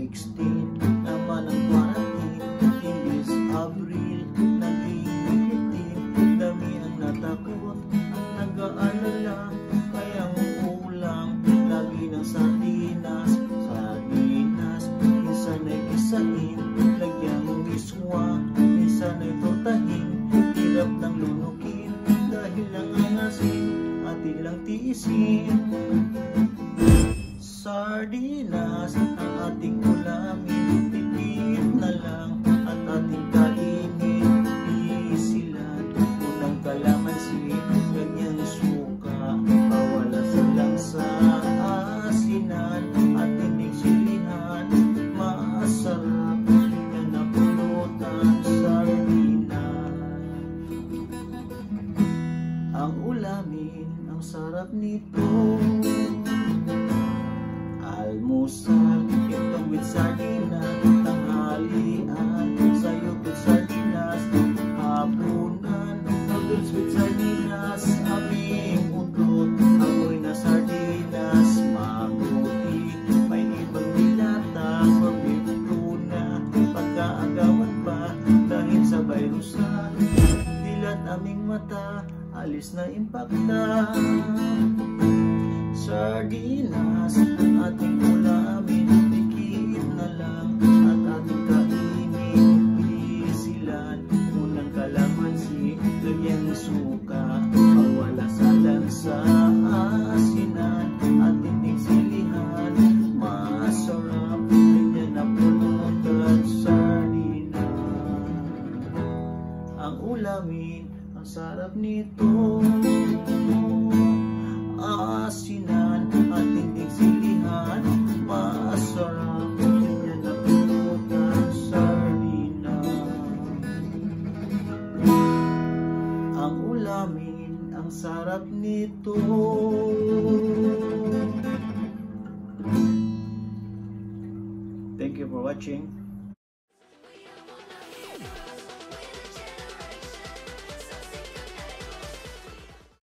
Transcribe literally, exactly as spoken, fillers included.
sixteen naman ang quarantine. Imbis Abril, naging fifteen. Dami ang natakot, ang nag-aalala. Kaya ang ulam, lagi ng sardinas. Sardinas, minsan ay isain, lagyang miswa, minsan ay tortahin. Hirap ng lunukin, dahil lang ang asin, atin lang tiisin. Sardinas ang ating ulamin, tipid na lang at ating kainin. Isilan, unang kalamansi, ganyang suka, pawala sa langsa, asinan at tinding silihan. Masarap na napulutan, sardinas. Ang ulamin, ang sarap nito. Almusal, itong with sardinas. Tanghalian, sayok with sardinas. Hapunan, noodles with sardinas. Aming utot, amoy na sardinas. Mabuti, may ibang dilata, pabito na. Pagkaagawan pa, dahil sa virus na. Dilat aming mata, alis na impakta. Sardinas, ang ating ulamin, dikit na lang at ating kainin. Isilan, unang kalamansi, lagyan ng suka, pawala sa lansa, asinan at tinding silihan. Masarap, ganyan na pulutan, sardinas. Ang ulamin, ang sarap nito. Asinan at tinding silihan, masarap, ganyan na pulutan, sardinas. Ang ulamin, ang sarap nito. Thank you for watching.